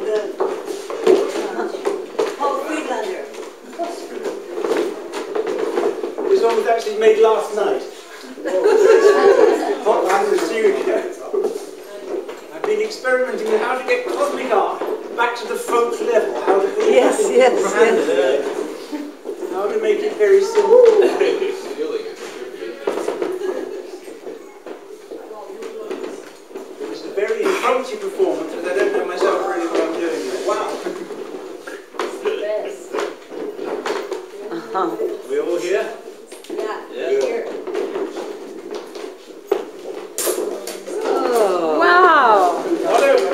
Paul Friedlander. This one was actually made last night. Hot man in the studio. I've been experimenting with how to get cosmic art back to the folk level. How to put it Yes. How to make it very simple. It was a very impromptu performance, but I don't know myself really what I'm doing yet. Wow. We all here? Yeah. Here. Oh. Wow. Not over.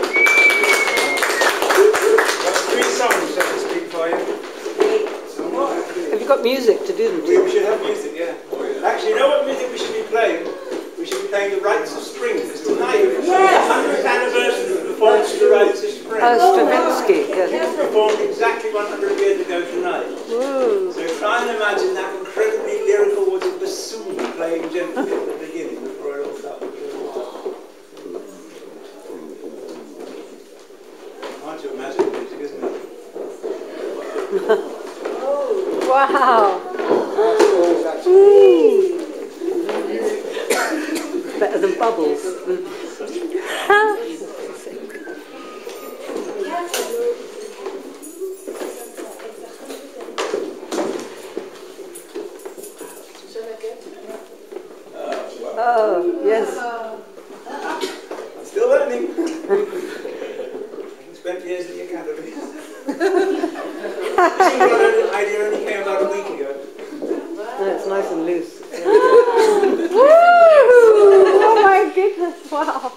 Got 3 songs I can speak for you. Have you got music to do them to? We should have music, yeah. Actually, you know what music we should be playing? We should be playing The Rites of Spring, because tonight is the 100th anniversary of the performance of The Rites of Spring. Stravinsky, yes. It was performed exactly 100 years ago tonight. Woo. So try and imagine that incredibly lyrical, was it bassoon playing gently at the beginning before it all started. Hard to imagine music, isn't it? Wow. Better than Bubbles. Oh, yes. I'm still learning. I spent years at the academy. This idea only came about a week ago. No, it's nice and loose. Woo! Oh my goodness, wow.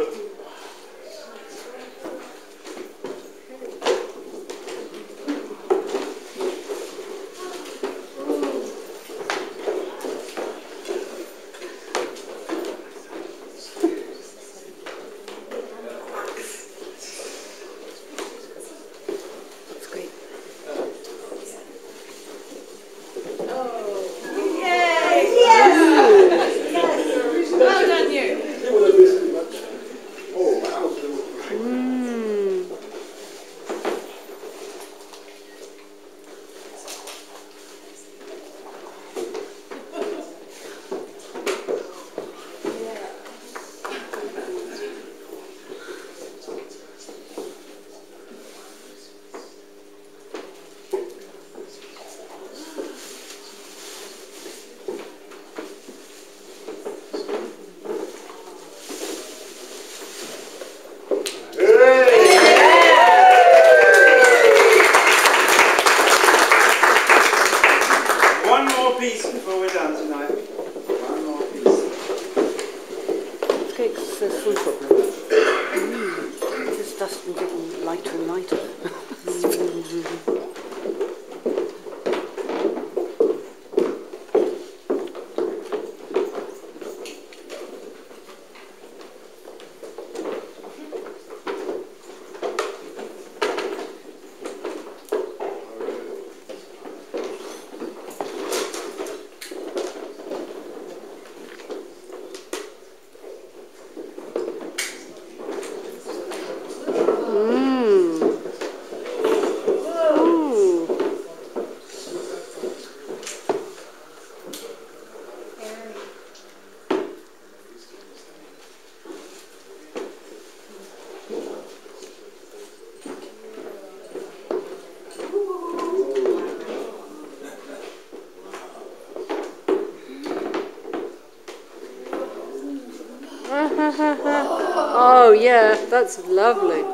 Oh yeah, that's lovely.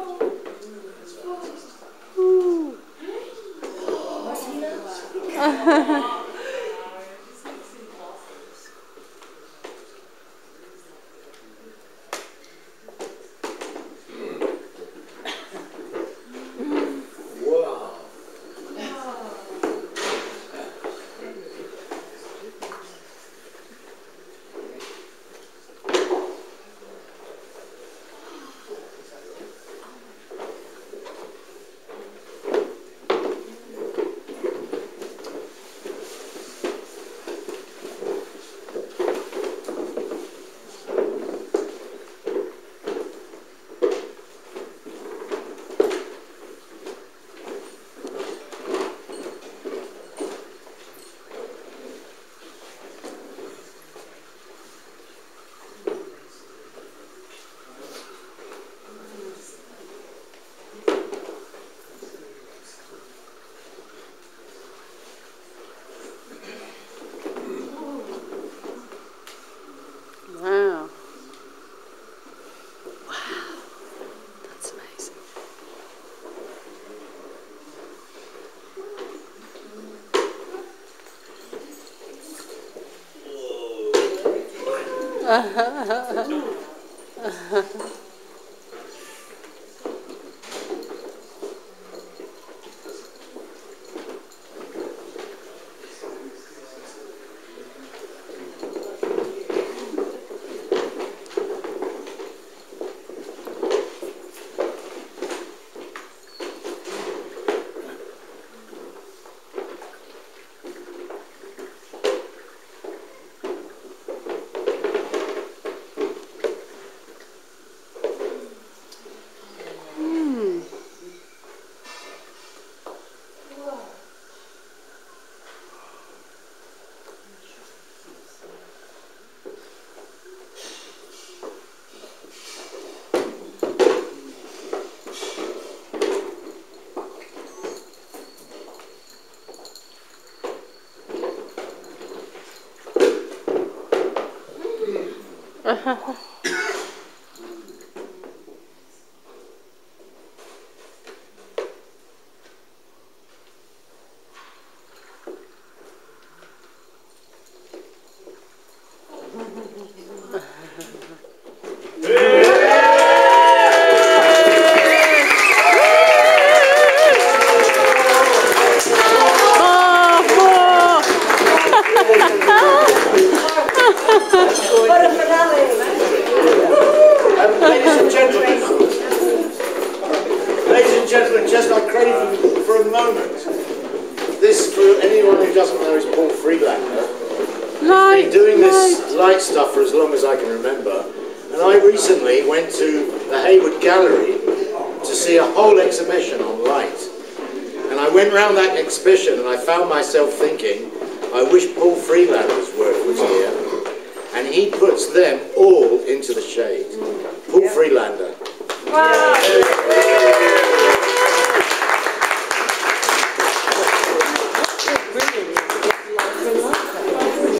Ladies and gentlemen, just I crave for a moment. This, for anyone who doesn't know, is Paul Friedlander. He's been doing this light stuff for as long as I can remember. And I recently went to the Hayward Gallery to see a whole exhibition on light. And I went round that exhibition and I found myself thinking, I wish Paul Friedlander's work was here. And he puts them all into the shade. Paul Friedlander. Wow.